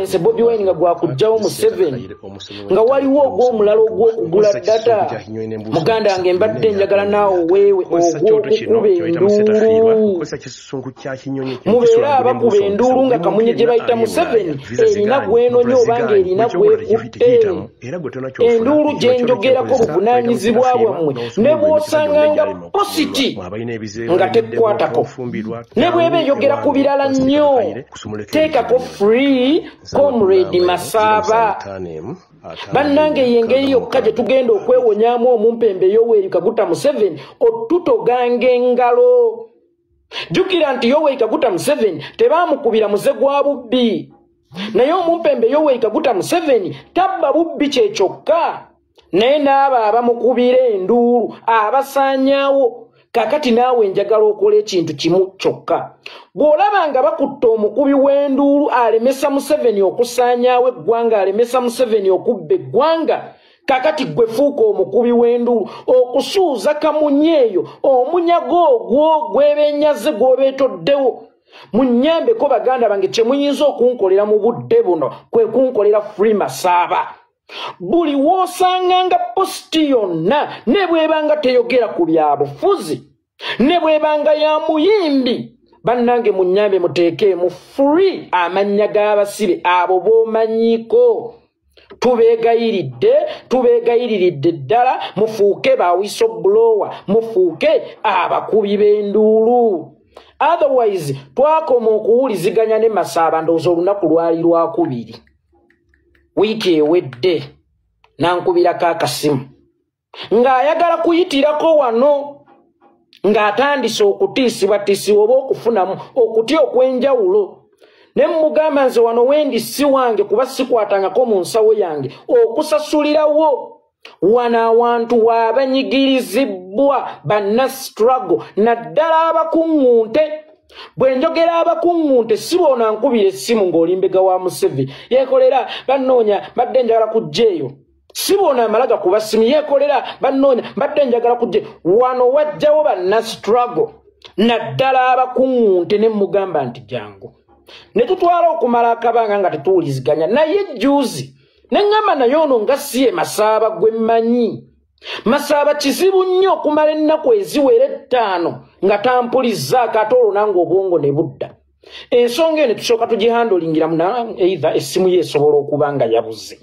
influence Bobi Wine nga gwakujjawo mu 7 nga waliwo ogw'omulala ogw'okugula data muganda wange mbadde njagala naawe weewe ogw'okukuba enduulu mubeera abakuba enduulu nga kamunye gye bayita mu 7 erina gw'enoonya obanga erina gw'ekutte enduulu gye njogerako buvunaanyizibwa bwammwe ne bw'osanganga positi nga tekkwatako ne bw'eba eyogera ku birala nnyo teekako free comrade Masaba bannange y'engeri yokka gye tugenda okwewonyaamu omumpembe Yoweri Kaguta Museveni otutoganga engalo. Jjukira nti Yoweri Kaguta Museveni tebaamukubira muze gwa bubbi naye omumpembe Yoweri Kaguta Museveni tabba bubbi kye kyokka naye n'abo abamukubira enduulu abasaanyaawo. Kakati naawe njagala okola ekintu kimu kyokka bw'olaba nga bakutta omukubi w'enduulu alemesa Museveni okusaanyaawo eggwanga alemesa Museveni okubba eggwanga kakati gwe fuuka omukubi w'enduulu okusuuza kamunye eyo omunyago ogwo gwebenyaze gw'obeetoddewo munnyambeko baganda bange kye muyinza okunkolera mu budde buno kwe kunkolera Free Masaba. Buli w'osanganga positi yonna ne bw'ebanga teyogera ku bya bufuzi ne bw'ebanga ya muyimbi bannange munnyambe muteekeemu Free amannya g'abasibe abo b'omanyiiko. Tubeegayiriridde ddala mufuuke ba whistleblower mufuuke abakubi b'enduulu. Otherwise twakoma okuwuliziganya ne Masaba ndowooza olunaku lwali lwakubiri wiiki ewedde nankubirako akasimu ng'ayagala kuyitirako wano ng'atandise okutiisibwatiisibwa oba okufunamu okutya okw'enjawulo ne mmugamba nze wano wendi si wange kuba sikwatangako mu nsawo yange okusasulirawo wano awantu waabanyigirizibwa banna struggle naddala abakuŋŋunte. Bwe njogera abakuŋŋunte si boona nkubira essimu ng'olimbega wa Museveni yeekolera bannoonya mbadde njagala kujja eyo si boona amalaga kuba ssimu yeekolera bannoonya mbadde njagala kujja wano wajjawo banna struggle naddala abakuŋŋunte ne mmugamba nti jangu ne tutwala okumala akabanga nga tetuwuliziganya naye juuzi ne ŋŋamba naye ono nga si ye Masaba gwe mmanyi. Masaba kizibu nnyo okumala ennaku eziwera 5 nga tampulizzaako ate olwo nange obwongo ne budda. Ensonga eno tusooka tugihandolingira muna either essimu ye esobola okuba nga yabuze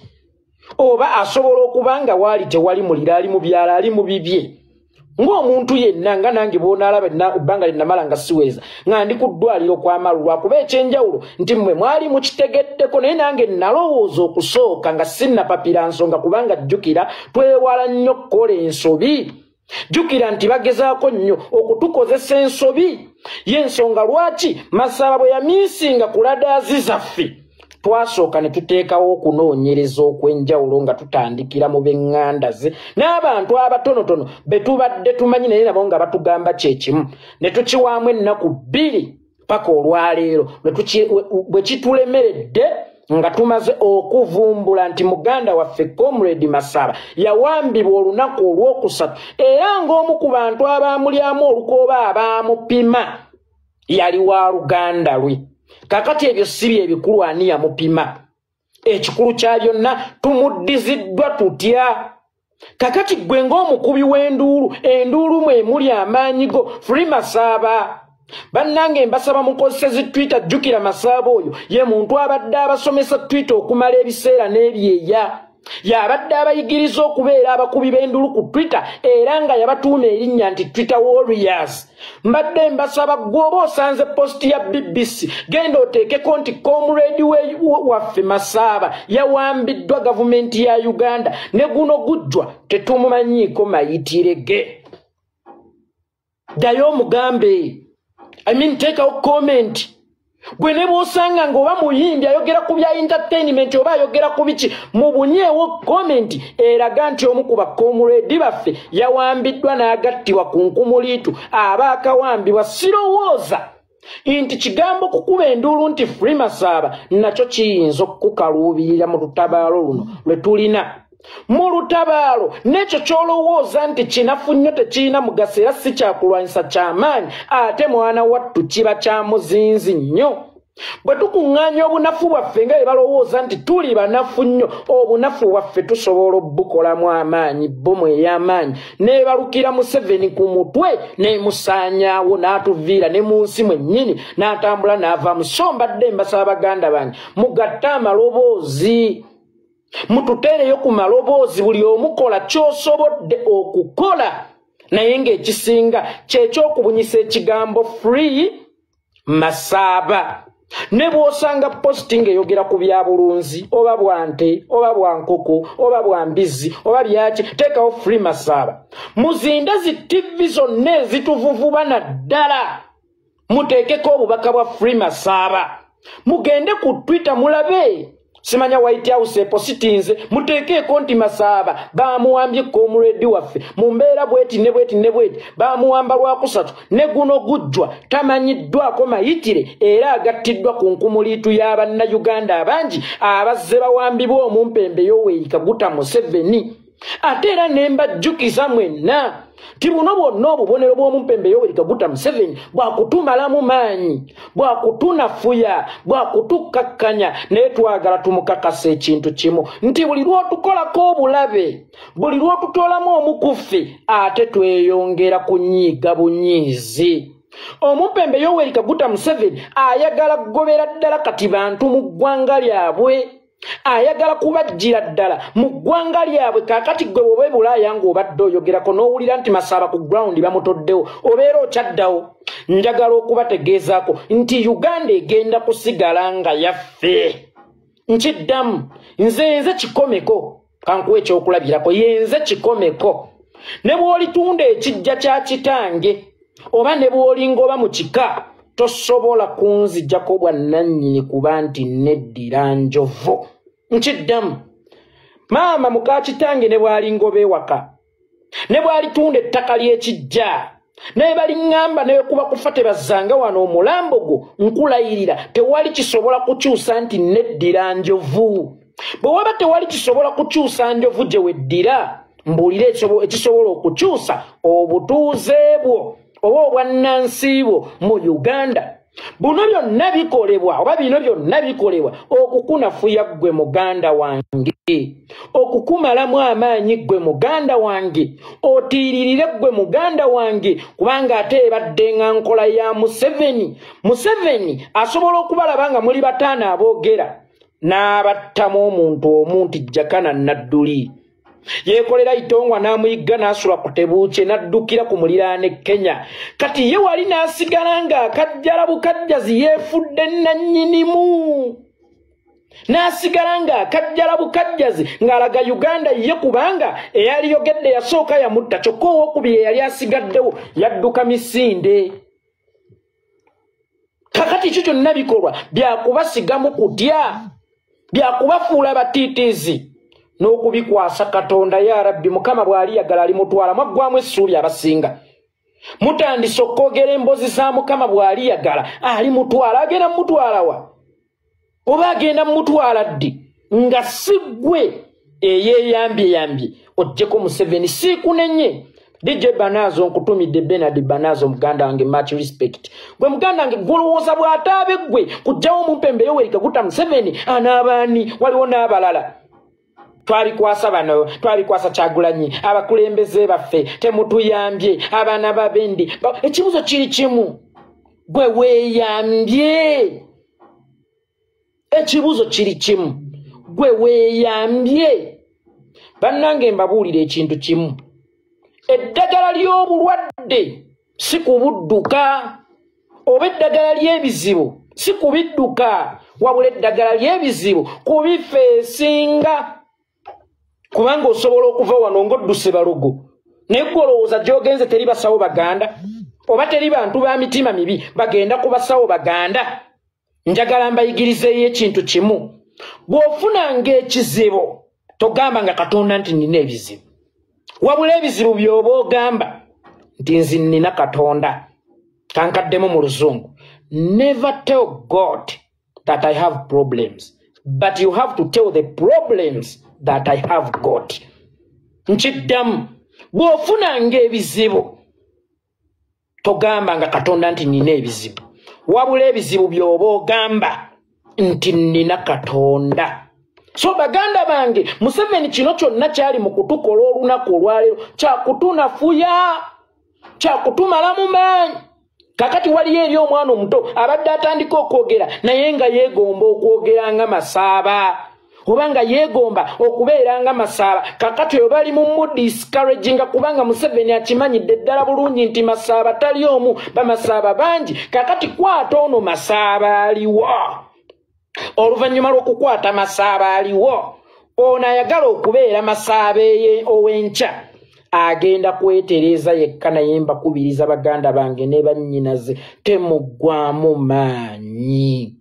oba asobola okuba nga waali tewali mulira ali mu byala ali mu bibye ng'omuntu yenna nga nange bw'onaalaba ebbanga lye namala nga siweza nga ndi ku ddwaliro kw'amalulu lwakuba ekyenjawulo nti mmwe mwali mukitegeddeko naye nange nalowooza okusooka nga sinnapapira nsonga kubanga jjukira twewala nnyo okukola ensobi. Jjukira nti bagezaako nnyo okutukozesa ensobi y'ensonga lwaki Masaba bwe yamiisinga ku ladaazi zaffe twasooka ne tuteekawo okunoonyereza okw'enjawulo nga tutandikira mu b'eŋŋanda ze n'abantu abatonotono be tubadde tumanyi naye nabo nga batugamba kyekimu ne tukiwaamu ennaku 2 paka olwaleero bwe kitulemeredde nga tumaze okuvumbula nti muganda waffe Comrade Masaba yawambibwa olunaku olwokusatu era ng'omu ku bantu abaamulyamu olukooba abaamupima yali wa luganda lwe. Kakati ebyo si ebikulu ani yamupima ekikulu kya byonna tumuddiziddwa tutya. Kakati gwe ng'omukubi w'enduulu enduulu mwe muli amaanyigo Free Masaba. Bannange mbasaba mukozese zi Twitter jjukira Masaba oyo ye muntu abadde abasomesa Twitter okumala ebiseera n'ebyeya yabadde abayigiriza okubeera abakubi b'enduulu ku Twitter era nga yabatuuma erinnya nti Twitter Warriors. Mbadde mbasaba gwoba osanze post ya BBC genda oteekeko nti Comrade waffe Masaba yawambiddwa gavumenti ya Uganda ne guno gujjwa tetumumanyiiko mayitirege. Ddayo omugambe take a comment. Gwe ne bw'osanga ng'oba muyimbi ayogera ku bya entertainment oba ayogera ku biki mubunyeewo comment eraga nti omu ku bakomuledi baffe yawambiddwa n'agattibwa ku nkumuliitu aba akawambibwa. Sirowooza nti kigambo kukuba enduulu nti Free Masaba nakyo kiyinza okukaluubirira mu lutabaalo luno lwe tulina. Mu lutabaalo n'ekyo ky'olowooza nti kinafu nnyo tekirina mugaso era si kyakulwanyisa ky'amaanyi ate mwana wattu kiba kya muzinzi nnyo. bwe tukuŋŋaanya obunafu bwaffe nga bwe balowooza nti tuli banafu nnyo obunafu bwaffe tusobola obbukolamu amaanyi bbomu ey'amaanyi neebalukira Museveni ku mutwe neemusaanyaawo n'atuviira ne mu nsi mwennyini n'atambula n'avaamu. So mbadde mbasaba baganda bange mugatte amaloboozi mututeereyo ku maloboozi buli omukola ky'osobodde okukola naye ng'ekisinga kyekyokubunyisa ekigambo free Masaba. Ne bw'osanga posting eyogera ku bya bulunzi oba bwante oba bwankoko oba bwambizi oba byaki teekawo free Masaba. Muzinde zi TV zonna ezituvuvuba naddala muteekeko obubaka bwa free Masaba. Mugende ku Twitter mulabe simanya White House epositinze muteekeko nti Masaba bamuwambye komuredi waffe mu mbeera bweti ne bweti bamuwamba lwakusatu ne guno gujjwa tamanyiddwako mayitire era agattiddwa ku nkumuliitu y'Abannayuganda abangi abazze bawambibwa omumpembe Yoweri Kaguta Museveni. Ate era ne mbajjukiza mwenna ti buno bwonna obubonero bw'omumpembe Yoweri Kaguta Museveni bwakutumalamu maanyi bwakutunafuya bwakutukkakkanya naye twagala tumukakasa ekintu kimu nti buli lw'otukolako obulabe buli lw'otutoolamu omukuffe ate tweyongera kunyiiga bunyiizi. Omumpembe Yoweri Kaguta Museveni ayagala kugobera ddala kati bantu mu ggwanga lyabwe ayagala kubajjira ddala mu ggwanga lyabwe. Kaakati gwe bw'oba Bulaaya ng'obadde oyogerako n'owulira nti Masaba ku ground bamutoddewo obeera okyaddawo. Njagala okubategeezaako nti Uganda egenda kusigala nga yaffe. Nkiddamu nze kikomeko kankuwa ekyokulabirako yenze kikomeko. Ne bw'olitunda ekijja kya kitange oba ne bw'olingoba mu kika tosobola kunzijjako bwannannyini kuba nti neddira njovu. Nkiddamu maama muka kitange ne bw'alingoba ewaka ne bw'alitunda ettaka ly'ekijja naye baliŋŋamba naye kuba kufa tebazzanga wano omulambo gwo nkulayirira tewali kisobola kukyusa nti neddira njovu. Bwe waba tewali kisobola kukyusa njovu gye weddira mbuulira ekisobola okukyusa obutuuze bwo oba obwannansi bwo mu Uganda. Buno byonna bikolebwa oba bino byonna bikolebwa okukunafuya ggwe muganda wange okukumalamu amaanyi ggwe muganda wange otiiririre ggwe muganda wange kubanga ate ebadde nga nkola ya Museveni asobola okubalaba nga muli bataano aboogera n'abattamu omuntu nti Jakana Nadduli yekolera itongwa n'amuyigga n'asula ku Tebuuke n'addukira ku muliraane Kenya. Kati ye wali n'asigala nga akajjala bukajjazi yeefudde nannyinimu n'asigala nga akajjala bukajjazi ng'alaga Uganda ye kubanga eyali yogedde yasooka yamutta kyokka owookubiri eyali asigaddewo yadduka misinde. Kakati ekyo kyonna bikolwa byakubasigamu kutya byakubafuula batiitiizi n'okubikwasa Katonda. Ya Rabbi Mukama bw'aliyagala alimutwala mwaggwamu essuubi abasinga mutandise okwogera emboozi za Mukama bw'aliyagala alimutwala agenda mutwala wa oba agenda mutwala ddi nga si ggwe eyeeyambye oggyeko Museveni siikunenye. DJ Banazo nkutumidde Bernard Banazo muganda wange much respect. Gwe muganda wange golowooza bw'ataabe ggwe kujjawo omumpembe Yoweri Kaguta Museveni anaabaani waliwo n'abalala. Twabikwasa bano twabikwasa Kyagulanyi abakulembeze baffe temutuyambye abaana babendi ekibuzo kiri kimu gwe weeyambye. Ekibuzo kiri kimu gwe weeyambye. Bannange mbabuulira ekintu kimu eddagala ly'obulwadde si kubudduka oba eddagala ly'ebizibu si kubidduka wabula eddagala ly'ebizibu kubifeesinga. Kubanga osobola okuva wano ng'odduse balogo naye gwolowooza gy'ogenze teri basawo baganda oba teri bantu ba mitima mibi bagenda kubasawo baganda. Njagala mbayigirizeeyo ekintu kimu bw'ofunanga ekizibu togamba nga Katonda nti nina ebizibu wabula ebizibu by'oba ogamba nti nzi nina Katonda. Kankaddemu mu Luzungu never tell God that I have problems but you have to tell the problems that I have got. Nkiddamu bw'ofunanga ebizibu togamba nga Katonda nti nina ebizibu wabula ebizibu by'oba ogamba nti nnina Katonda. So baganda bange Museveni kino kyonna kyali mu kutukola olunaku olwaleero kyakutunafuya kyakutumala mu maanyi. Kakati waliyo eri omwana omuto abadde atandika okwogera naye nga yeegomba okwogera nga Masaaba oba nga yeegomba okubeera nga Masaaba. Kakati oyo bali mu discouraginga kubanga Museveni akimanyidde ddala bulungi nti Masaaba tali omu, Bamasaaba bangi. Kakati kwata ono Masaaba aliwo. Oluvannyuma lw'okukwata Masaaba aliwo, ono ayagala okubeera Masaaba ow'enkya agenda kwetereza yekka. Naye mbakubiriza baganda bange ne bannyinaze, temuggwaamu maanyi.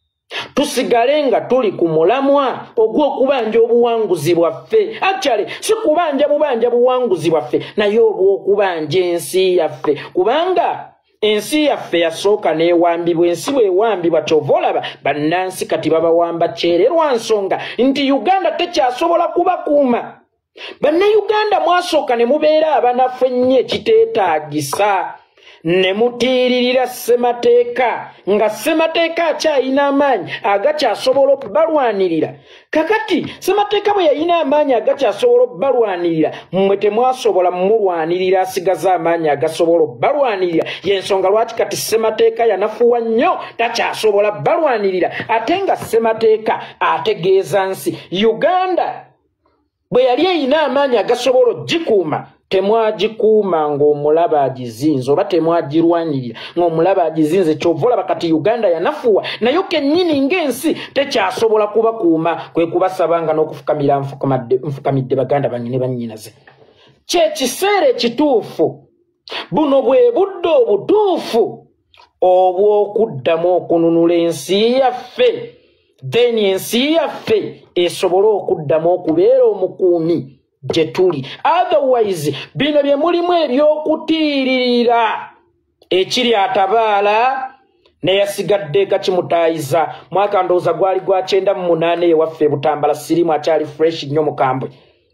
Tusigale nga tuli ku mulamwa ogw'okubanja obuwanguzi bwaffe. Actually si kubanja buwanguzi bwaffe naye obw'okubanja ensi yaffe, kubanga ensi yaffe yasooka n'ewambibwa. Ensi bw'ewambibwa kyova olaba bannansi kati babawamba kyererwa nsonga nti Uganda tekyasobola kubakuuma. Bannayuganda mwasooka ne mubeera abanafu ennyo ekiteetaagisa ne mutiiririra Ssemateeka nga Ssemateeka akyayina amaanyi agakyasobola okubalwanirira. Kakati Ssemateeka bwe yayina amaanyi agakyasobola okubalwanirira, mmwe temwasobola mulwanirira asigaza amaanyi agasobola okubalwanirira. Y'ensonga lwaki kati Ssemateeka yanafuwa nnyo takyasobola balwanirira. Ate nga Ssemateeka ategeeza nsi Uganda bwe yali eyina amaanyi agasobola ogikuuma, temwagikuuma ng'omulaba agizinze oba temwagirwanirira ng'omulaba agizinze. Kyova olaba kati Uganda yanafuwa nayo kennyini ng'ensi tekyasobola kubakuuma, kwe kubasabanga n'okufukamira nfukamidde baganda bange ne bannyinaze. Kyekiseera ekituufu, buno bwe budde obutuufu obw'okuddamu okununula ensi yaffe, then ensi yaffe esobole okuddamu okubeera omukuumi gye tuli. Otherwise bino bye mulimu eby'okutiiririra ekiri atabaala neyasigadde gakimutaayiza. Mwaka ndowooza gwali gwa 98 ewaffe Butambala Sirimu akyali fresh nnyo mukambwe.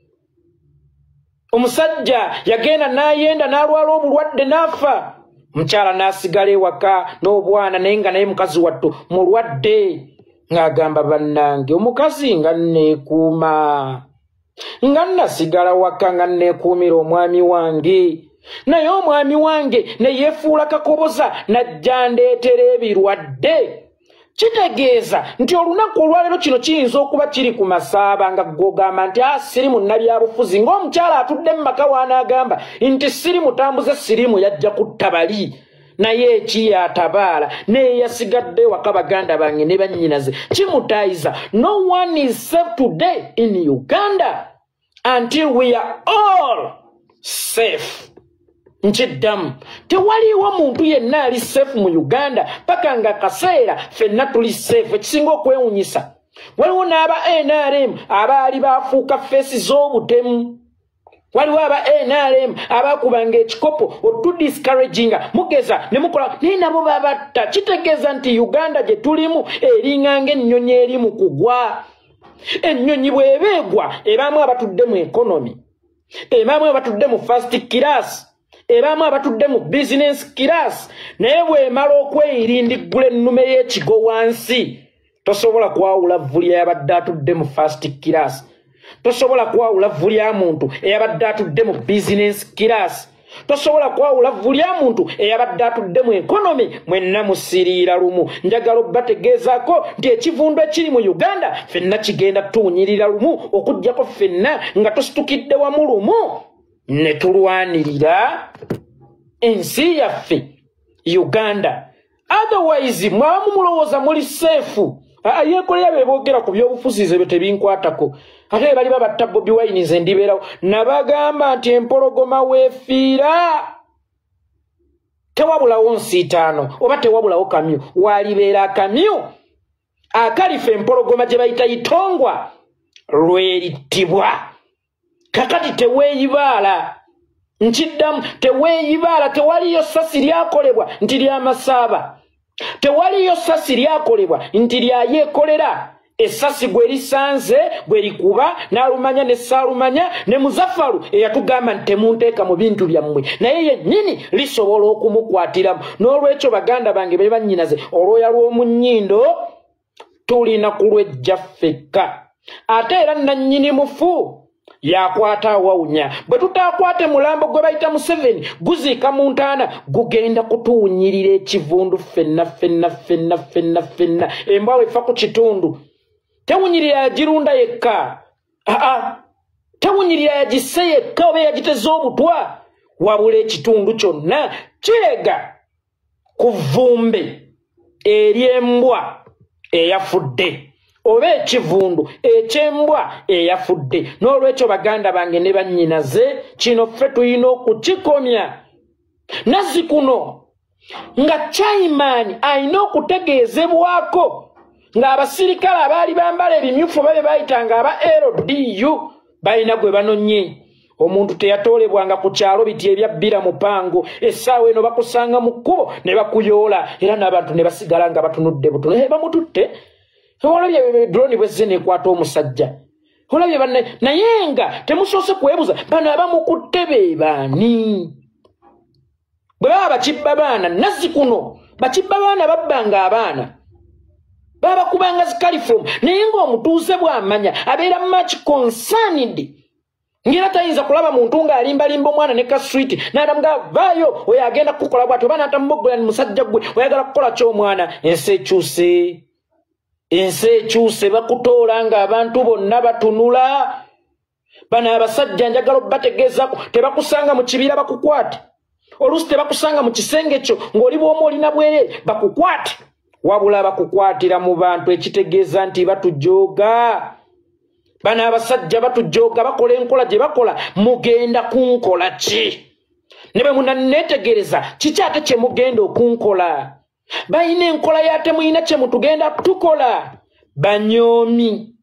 Omusajja yagenda n'ayenda n'alwala obulwadde n'afa. Mukyala n'asigala ewaka n'obwana naye nga naye mukazi wattu mulwadde. Ng'agamba bannange omukazi nga nneekuuma, nga nasigala waka nga nneekuumira omwami wange, naye omwami wange ne yeefuula kakoboza najja ndeetera ebirwadde. Kitegeeza nti olunaku olwaleero kino kiyinza okuba kiri ku Masaaba nga gw'ogamba nti siri munnabyabufuzi, ng'omukyala atudde mu maka w'anaagamba nti siri mutambuze Sirimu yajja kutta bali. Naye ekiyatabaala neyasigadde waka baganda bange ne bannyinaze kimutaayiza. No one is safe today in Uganda until we are all safe. Nkiddamu tewaliwo muntu yenna ali safe mu Uganda paka nga kaseera ffenna tuli safe. Ekisinga okwewunyisa waliwo n'aba NRM abaali baafuuka feesi z'obutemu. Waliwo aba NRM abakubanga ekikopo otudiscouraginga mugeza ne mukola naye nabo babatta. Kitegeeza nti Uganda gye tulimu eringa ng'ennyonyi eri mu kugwa. Ennyonyi bw'ebeegwa ebaamu abatudde mu economy, ebaamu abatudde mu first class, ebaamu abatudde mu business class, naye bw'emala okweyirindiggula ennume y'ekigo wansi tosobola kwawula vuli eyabadde atudde mu first class. Tosobola kwawula vuli ya muntu eyabadde atudde mu business class. Tosobola kwawula vuli ya muntu eyabadde atudde mu economy. Mwenna musiriira lumu. Njagala obbategeezaako nti ekivundo ekiri mu Uganda ffenna kigenda tuwunyirira lumu okuggyako ffenna nga tusitukidde wamu lumu ne tulwanirira ensi yaffe Uganda. Otherwise mwaba mulowooza muli seefu. Yeekolera be boogera ku by'obufuzi bye tebinkwatako. Ate bali babatta Bobi Wine nze ndibeerawo nabagamba nti empologoma weefiira tewabulawo nsiitaano oba tewabulawo kamyu. Walibeera akamyu akalifa empologoma gye bayita itongwa lwerittibwa. Kakati teweeyibaala. Nkiddamu teweeyibaala. Tewaliyo ssasi lyakolebwa nti lya Masaaba. Tewaliyo ssasi lyakolebwa nti lyayeekolera essasi gwe lisanze gwe likuba n'alumanya ne Saalumanya ne Muzaffaru eyatugamba nti temunteeka mu bintu byammwe naye yennyini lisobola okumukwatiramu. N'olwekyo baganda bange be bannyinaze olwoya lw'omu nnyindo tulina kulwejja ffekka. Ate era nannyini mufu yakwata awawunya. Bwe tutaakwate mulambo gwe bayita Museveni guziika mu ntaana gugenda kutuwunyirira ekivundu ffenna. Embwa wefa ku kitundu tewunyirira yagirunda yekka. Tewunyirira yagisse yekka oba yagiteze obutwa wabula ekitundu kyonna kirega ku vvumbe ery'embwa eyafudde oba ekivundu eky'embwa eyafudde. N'olwekyo baganda bange ne bannyinaze kino ffe tulina okukikomya. Nazzikuno nga Chaiman alina okutegeezebwako ng'abasirikale abaali bambala ebimyufu babe bayitanga aba LDU balina gwe banonye. Omuntu teyatoolebwanga ku kyalo biti ebyabbira mupango essaawa eno bakusanga mu kkubo ne bakuyoola era n'abantu ne basigala nga batunudde butuno bamututte. Olabye drone bwezze nekwata omusajja. Olabye banne naye nga temusoose kwebuza bano abamukutte be baani. Bwe baba bakibba baana Nazzikuno bakibba baana babbanga abaana baba kubanga zikalifomu naye ng'omutuuze bw'amanya abeera much concerned. Ngira tayinza kulaba muntu ng'alimbalimba omwana ne kaswiti n'adamuga vaayo oyo agenda kukola bw'ati oba n'atamubogola ni musajja gwe oyagala kukola ky'omwana. Ensi ekyuse bakutoola ng'abantu bonna batunula. Bano abasajja njagala obbategeezako tebakusanga mu kibira bakukwate. Oluusi tebakusanga mu kisenge kyo ng'oli bw'omu olina bwerere bakukwate wabula bakukwatira mu bantu ekitegeeza nti batujooga. Bano abasajja batujooga bakola enkola gye bakola mugenda kunkola ki? Ne bwe munanneetegereza kiki ate kye mugenda okunkola? Bayina enkola yate muyina kye mutugenda tukola. Banyoomi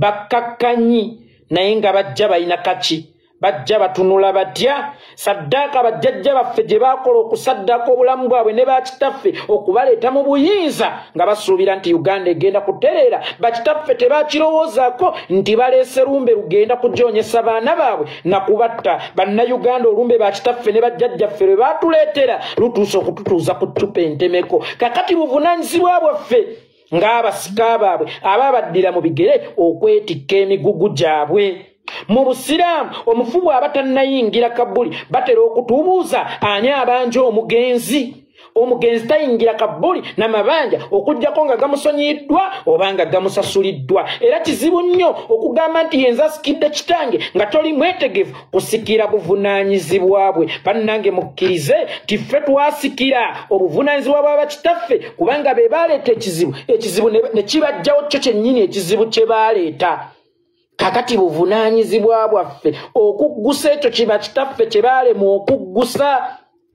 bakkakkanyi naye nga bajja bayina kaki? Bajja batunula batya? Saddaaka bajjajja baffe gye baakola okusaddaaka obulamu bwabwe ne bakitaffe okubaleeta mu buyinza nga basuubira nti Uganda egenda kutereera. Bakitaffe tebaakirowoozaako nti baleese lumbe lugenda kujoonyesa baana baabwe na kubatta. Bannayuganda olumbe bakitaffe ne bajjajjaffe lwe baatuleetera lutuuse okututuuza ku ccupa entemeko. Kakati buvunaanyizibwa bwaffe ng'abasika baabwe abaabaddira mu bigere okwetikka emigugu gyabwe. Mu Busiraamu omufu bw'aba tannayingira Kabuli batera okutubuuza ani abanja omugenzi. Omugenzi tayingira Kabuli n'amabanja okuggyako nga gamusonyiddwa oba nga gamusasuliddwa. Era kizibu nnyo okugamba nti yenza asikidde kitange nga toli mwetegefu kusikira buvunaanyizibwa bwe. Bannange mukkirize nti ffe twasikira obuvunaanyizibwa bwa bakitaffe kubanga be baaleeta ekizibu ne kibajjawo kyo kyennyini ekizibu kye baaleeta. Kakati buvunaanyizibwa bwaffe okuggusa ekyo kiba kitaffe kye baalema okuggusa.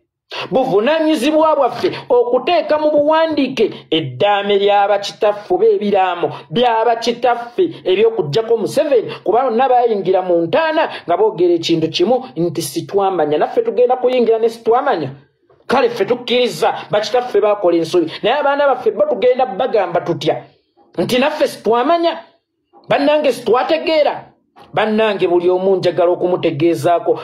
Buvunaanyizibwa bwaffe okuteeka mu buwandiike eddaame ly'abakitaffe oba ebiraamo by'abakitaffe eby'okuggyako Museveni kuba bonna baayingira mu ntaana nga boogera ekintu kimu nti sitwamanya. Naffe tugenda kuyingira ne sitwamanya. Kale ffe tukkiriza bakitaffe baakola ensobi naye abaana baffe bo tugenda bagamba tutya nti naffe sitwamanya. Bannange situwategeera. Bannange buli omu njagala okumutegeezaako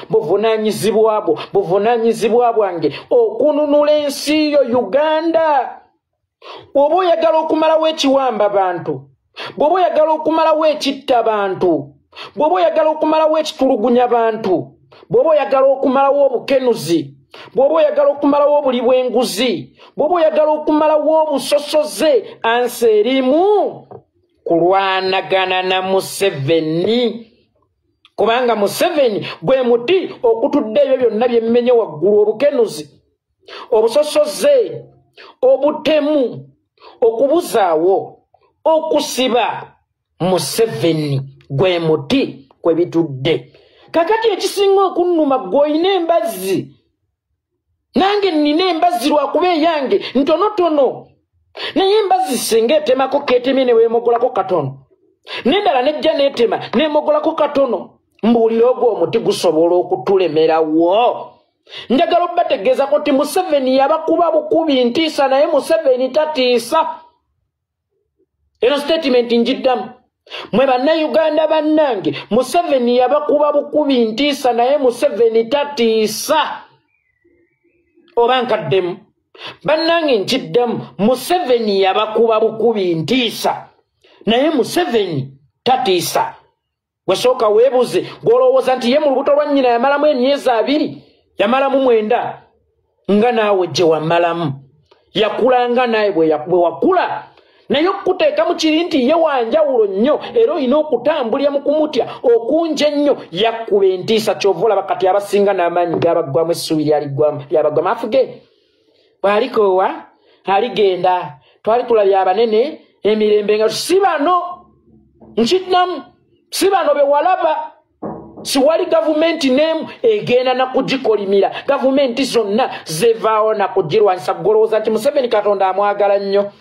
buvunaanyizibwa bwange okununula ensi yo Uganda. Bw'oba oyagala okumalawo ekiwamba bantu, bw'oba oyagala okumalawo ekitta bantu, bw'oba oyagala okumalawo ekitulugunya bantu, bw'oba oyagala okumalawo obukenuzi, bw'oba oyagala okumalawo obuli bw'enguzi, bw'oba oyagala okumalawo obusosoze, ansi erimu kulwanagana na Museveni. Kubanga Museveni gwe muti okutudde ebyo byonna byemmenye waggulu: obukenuzi, obusosoze, obutemu, okubuzaawo, okusiba. Museveni gwe muti kwe bitudde. Kakati ekisinga okunnuma gw'olina embazzi. Nange nnina embazzi lwakuba eyange ntonotono. Naye embazzi singa etemako keetemye ne weemogolako katono, n'endala nejja n'etema n'emogolako katono, mbuulira ogwo omuti gusobola okutulemerawo. Njagala obbategeezako nti Museveni yabakuba bukubi ntiisa naye Museveni tatiisa. eno statement njiddamu mwe bannayuganda bannange Museveni yabakuba bukubi ntiisa naye Museveni tatiisa oba nkaddemu bannange njiddamu Museveni yabakuba bukubi ntiisa naye Museveni tatiisa wesooka weebuze gw'olowooza nti ye mu lubuto lwa nnyina yamalamu emyezi 2 yamalamu 9 nga naawe gye wamalamu yakula nga naye bwe wakula naye okuteeka mu kiri nti ye wanjawulo nnyo era olina okutambulira mu kumutya okunje nnyo yakkuba entiisa kyova olaba kati abasinga n'amaanyi gabaggwamu essuubi lyabagwamu afuge bw'alikoowa aligenda twali tulabye abanene emirembe nga si bano nkiddamu si bano be walaba siwali gavumenti n'emu egenda nakugikolimira gavumenti zonna zevaawo nakugirwanyisa golowooza nti Museveni Katonda amwagala nnyo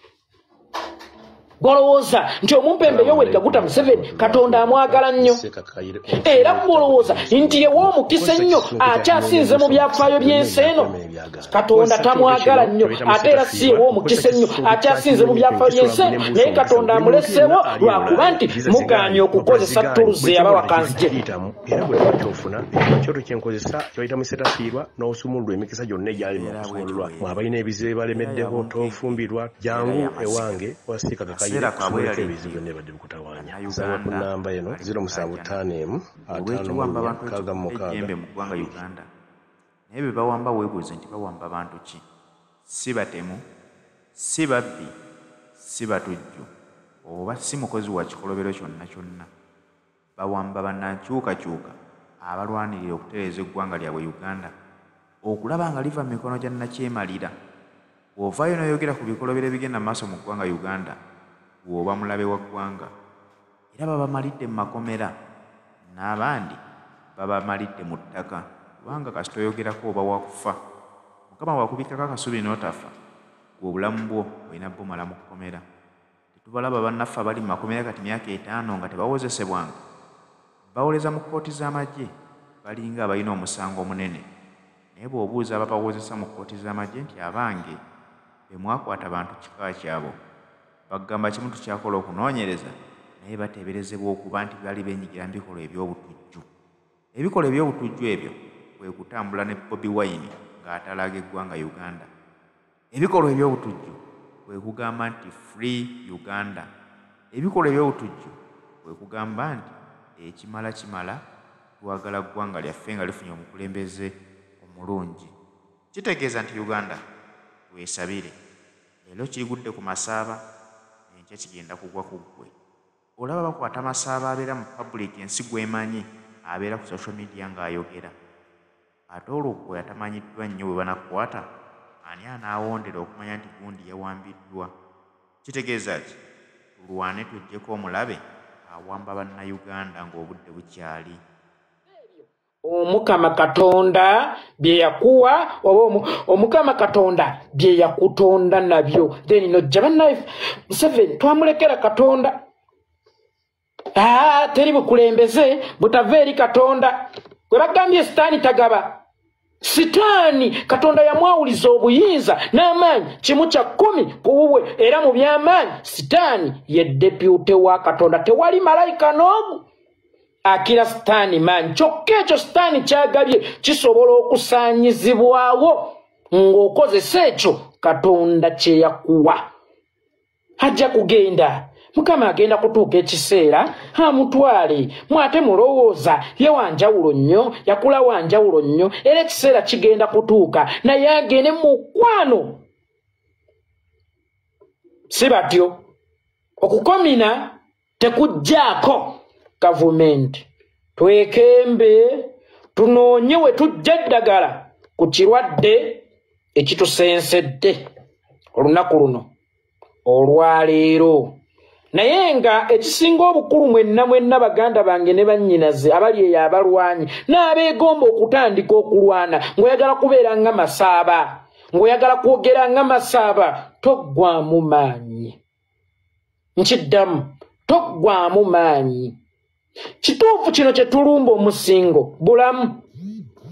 golowooza nti omumpembe Yoweri Kaguta Museveni Katonda amwagala nnyo era golowooza nti yewe omukisa ennyo akyasinze mu byafaayo by'ensi eno Katonda tamwagala nnyo ate era si yewe omukisa ennyo akyasinze mu byafaayo by'ensi eno naye Katonda amuleseewo lwakuba nti mugaanye okukozesa tuluzi yabawakanzije era bwe kyofuna ekyoto kyenkozesa kyoyita musetafiirwa n'osumulwa emikisa gyonna egyali mukusumulwa mwabalina ebizibu balemeddeho tofumbirwa jangu ewange wasiika kakayira ebizibu nebadde bikutawaanya nsaba ku nnamba eno 075 mu ggwanga Uganda naye bwe bawamba weebuuze nti bawamba bantu ki si batemu si babbi si batujju oba si mukozi wa kikolobero kyonna kyonna bawamba bannankyukakyuka abalwanirira okutereeza eggwanga lyabwe Uganda okulaba nga liva mu mikono gya nnakyemalira bw'ovaayo n'oyogera ku bikolobero ebigenda mu maaso mu ggwanga Uganda bw'oba mulabe wa ggwanga era babamalidde mu makomera n'abandi babamalidde mu ttaka kubanga kasita oyogerako oba wakufa Mukama bw'akubikkako akasubi n'otafa gwe obulamu bwo olina bumala mu kkomera tetubalaba bannaffe abali mu makomera kati myaka 5 nga tebawozesebwanga bawoleza mu kkooti z'amagye balinga abalina omusango omunene naye bw'obuuza ababawozesa mu kkooti z'amagye nti abange be mwakwata bantu kika kyabo bagamba kimu tukyakola okunoonyereza naye bateeberezebwa okuba nti bali beenyigira mu bikolwa eby'obutujju ebikolwa eby'obutujju ebyo kwe kutambula ne Bobi Wine ng'atalaga eggwanga Uganda ebikolwa eby'obutujju kwe kugamba nti Free Uganda ebikolwa eby'obutujju kwe kugamba nti ekimala kimala twagala ggwanga lyaffe nga lifunye omukulembeze omulungi kitegeeza nti Uganda weesabire leero kirigudde ku masaaba enkya kigenda kugwa ku ggwe olaba bakwata masaaba abeera mu public ensi gwemanyi abeera ku social media ng'ayogera ate olwo gwe atamanyiddwa nnyo bwe banakukwata ani anaawondera okumanya nti gundi yawambiddwa kitegeeza ki tulwane tujjeko omulabe awamba bannayuganda ng'obudde bukyali Omukama Katonda bye yakuwa oba Omukama Katonda bye yakutonda nabyo then nojja bannaffe Museveni twamulekera Katonda teri bukulembeze butava eri Katonda gwe bagambye sitaani tagaba sitaani Katonda yamwawuliza obuyinza n'amaanyi kimu kya 10 ku bubwe era mu by'amaanyi sitaani ye depute wa Katonda tewali malayika n'omu akira sitaani maanyi kyokka ekyo sitaani kyagabye kisobola okusaanyizibwawo ng'okozesa ekyo Katonda kye yakuwa ajja kugenda Mukama agenda kutuuka ekiseera amutwale mwate mulowooza ye wanjawulo nnyo yakula wanjawulo nnyo era ekiseera kigenda kutuuka naye agende mu kwano si batyo okukomina tekujjaako gavumenti twekembe tunoonye we tujja eddagala ku kirwadde ekitusensedde olunaku luno olwaleero naye nga ekisinga obukulu mwenna baganda bange ne bannyinaze abali eyo abalwanyi n'abeegomba okutandika okulwana ng'oyagala kubeera nga masaaba ng'oyagala kwogera nga masaaba toggwamu maanyi nkiddamu toggwamu maanyi kituufu kino kye tulumba omusingo bulamu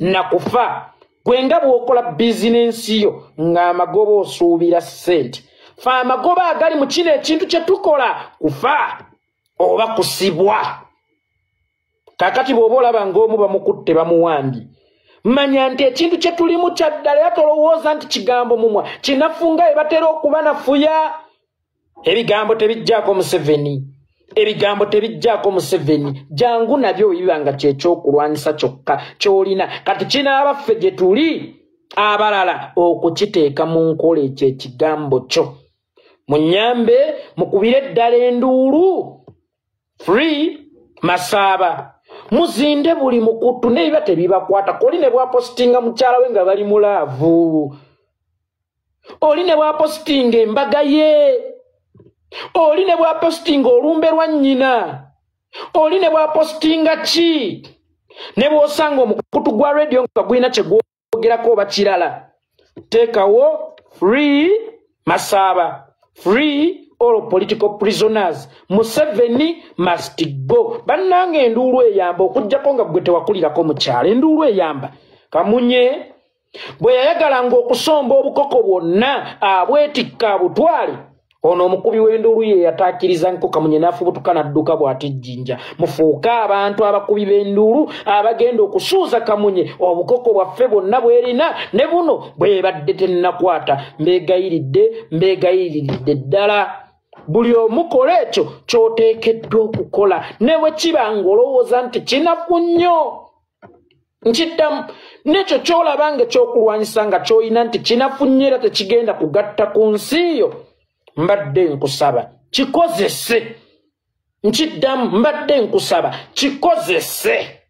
nakufa gwe nga bw'okola bizinensi yo ng'amagoba osuubira ssente fa amagoba agali mu kino ekintu kye tukola kufa oba kusibwa. Kakati bw'oba olaba ng'omu bamukutte bamuwambye, manya nti ekintu kye tulimu kya ddala era tolowooza nti kigambo mumwa kinafu nga ebatera okuba nafuya. Ebigambo tebijjaako Museveni, ebigambo tebijjaako Museveni, jangu nabyo biba nga kyekyokulwanyisa kyokka ky'olina. Kati kinaabaffe gye tuli abalala okukiteeka mu nkola ekyo ekigambo kyo. Munyambe mukubire eddala enduulu. Free Masaba. Muzinde buli mukutu nebiba tebibakwata. Koli ne bwapositinga mukyala we nga bali mu laavu. Oli ne bwapositinga embaga ye. Oli ne bwapositinga olumbe lwa nnyina. Oli ne bwapositinga ki. Ne bw'osanga omukutu gwa radio nga gulina kye gwogerako oba kirala. Teekawo Free Masaba. Free all political prisoners. Museveni must go. Bannange enduulu eyamba okujjako nga gwe tewakulirako mukyala. Enduulu eyamba. Kamunye bwe yayagalanga okusomba obukoko bwonna abwetikka abutwale. Ono omukubi w'enduulu ye yataakiriza nko Kamunye n'afubutuka n'adduka bw'atijjinja. Mufuuka abantu abakubi b'enduulu abagenda okusuuza Kamunye obukoko bwaffe bwonna bwerina ne buno bwe badde tennakwata. Mbeegayiridde ddala. Buli omukola ekyo ky'oteekeddwa okukola ne bwe kiba ng'olowooza nti kinafu nnyo. Nkiddamu n'ekyo ky'olaba nga ekyokulwanyisa nga ky'olina nti kinafu nnyo era tekigenda kugatta ku nsi yo. Mbadde nkusaba kikozese. Nkiddamu mbadde nkusaba kikozese.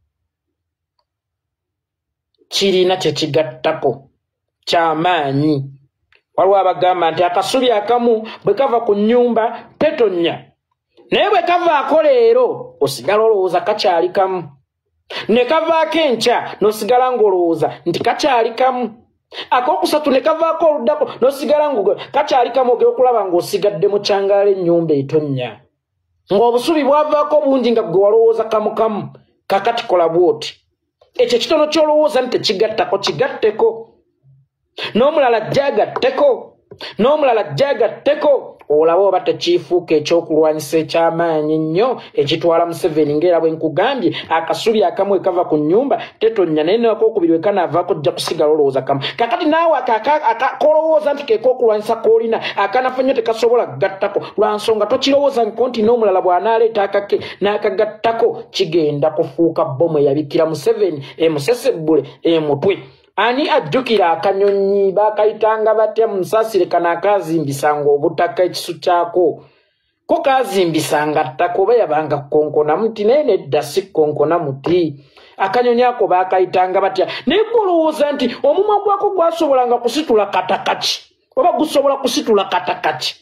Kirina kyekigattako ky'amaanyi. Waliwo abagamba nti akasubi akamu bwe kava ku nnyumba tetonnya, naye bwe kavaako leero osigala olowooza kakyali kamu, ne kavaako enkya n'osigala ng'olowooza nti kakyali kamu, akookusatu ne kavaako oluddako n'osigala kakyali kamu, ogera okulaba ng'osigadde mu kyangaala ennyumba etonnya, ng'obusubi bwavaako bungi nga gwe walowooza kamu kamu. Kakati kola bw'oti, ekyo ekitono ky'olowooza nti tekigattako kigatteko. N'omulala jjagatteko, n'omulala jjagatteko. Olaba oba tekiifuuka ekyokulwanyisa eky'amaanyi ennyo ekitwala Museveni ng'era bwe nkugambye akasubi akamu ekava ku nnyumba tetonnya, naye n'akookubiri we kanaavaako ojja kusigala olowooza kamu. Kakati naawe kolowooza nti keekookulwanyisa k'olina akanafu nnyo tekasobola kugattako lwa nsonga tokirowooza nti n'omulala bw'anaaleeta akake n'akagattako kigenda kufuuka bbomu eyabikira Museveni emusesebbule emutwe. Ani ajjukira akanyonyi bakayitanga batya mu Nsaasire kano akaazimbisanga obutaka ekisu kyako? Ko kaazimbisanga ttaka oba yabanga kukonkona muti, naye nedda si kukonkona muti. Akanyonyi ako bakayitanga batya? Naye olowooza nti omumwa gwako gwasobolanga kusitula katakaki oba gusobola kusitula katakaki?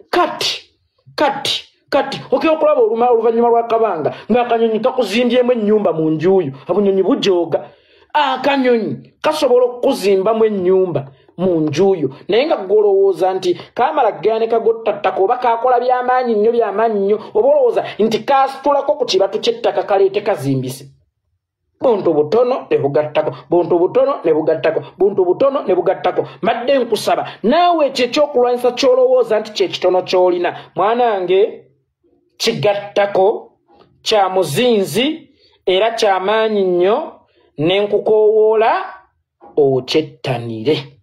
Kati okera okulaba oluvannyuma lwa kabanga ng'akanyonyi kakuzimbyemu ennyumba mu njuuyo, obunyonyi bujooga. Akanyonyi kasobola okuzimbamu ennyumba mu njuuyo, naye nga golowooza nti kamala gaanika gottattaka oba kakola by'amaanyi nnyo oba olowooza nti kasitulako ku kibatu ky'ettaka kaleete kazimbise. Buntu butono ne bugattako, buntu butono ne bugattako, buntu butono ne bugattako. Mbadde nkusaba naawe ekyo ekyokulwanyisa ky'olowooza nti kye kitono ky'olina, mwanange kigattako, kya muzinzi era ky'amaanyi nnyo. Nenkukowoola okyettanire.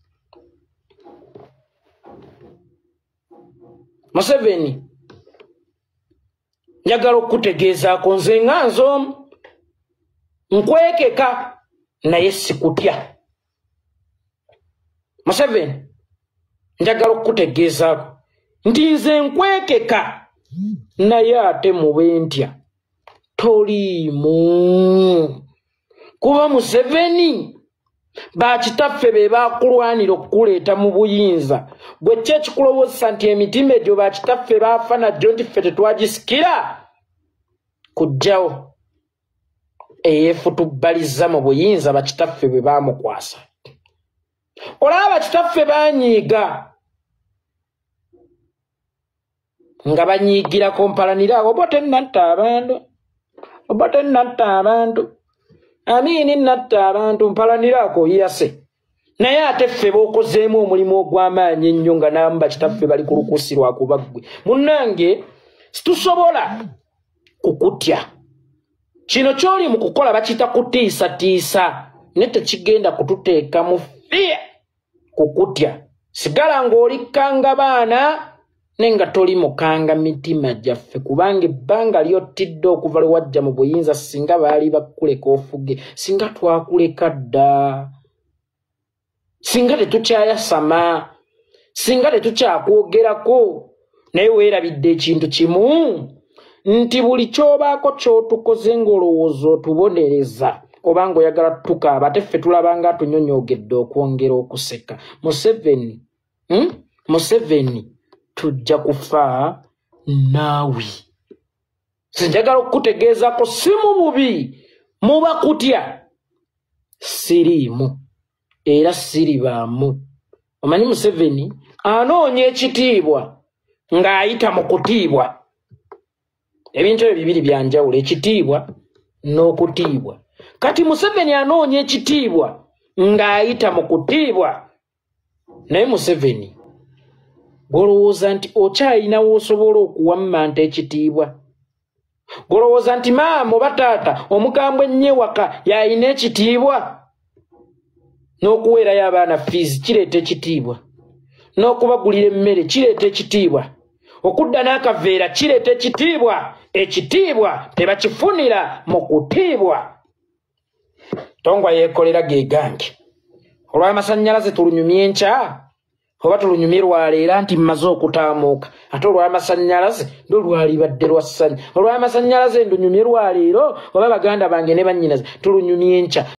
Museveni njagala okutegeezaako nze nga nz'omu nkwekeka naye sikutya. Museveni njagala okutegeezaako nti nze nkwekeka naye ate mube ntya toliimu. Kuba Museveni bakitaffe be bakulwanira okukuleeta mu buyinza. Bwe kye kikulowooza nti emitima egyo bakitaffe baafa najjo nti ffe tetwagisikira, kujjawo eyeefutubbaliza mu buyinza bakitaffe bwe baamukwasa. Olaba bakitaffe baanyiiga nga banyiigirako mpalanira oba tennatta abantu Amini natta abantu mpalanirako yase. naye ate ffe b'okozeemu omulimu ogw'amaanyi ennyo nga namba kitaffe bali ku lukusi lwa kuba ggwe munnange situsobola kukutya kino ky'oli mu kukola bakiyita kutiisatiisa ne tekigenda kututeeka mu fiya kukutya sigala ng'olikkanga baana nenga toli mukanga mitima gyaffe kubanga ebbanga ly'ottidde okuva lwe wajja mu buyinza singa baali bakuleka ofuge singa twakuleka dda singa tetukyayasama singa tetukyakwogerako naye weerabidde ekintu kimu nti buli ky'obaako ky'otukoze ng'olowooza otubonereza oba ng'oyagala tukaaba ate ffe tulabanga atunyonyoogedde okwongera okuseka Museveni tujja kufa naawe sinjagala okukutegeezako si mu bubi muba kutya siriimu era siribaamu omanyi Museveni anoonya ekitiibwa ng'ayita mu kutiibwa ebintu ebyo bibiri byanjawulo ekitiibwa n'okutiibwa kati Museveni anoonya ekitiibwa ng'ayita mu kutiibwa naye Museveni golowooza nti okyayinawo osobola okuwammanta ekitiibwa golowooza nti maama oba taata omukambwe ennewaka yayina ekitiibwa n'okuweerayo abaana fiizi kireeta ekitiibwa n'okubagulira emmere kireeta ekitiibwa okudda n'akaveera kireeta ekitiibwa tebakifunira mu kutiibwa tongwa yeekolera ge gange olw'amasannyalaze tulunyumye enkya oba tulunyumye lwaleero nti mmaze okutaamuuka ate olw'amasannyalaze ndo lwalibadde lwa ssanyu olw'amasannyalaze ndunyumye lwaleero oba baganda bange ne bannyinaze tulunyumye enkya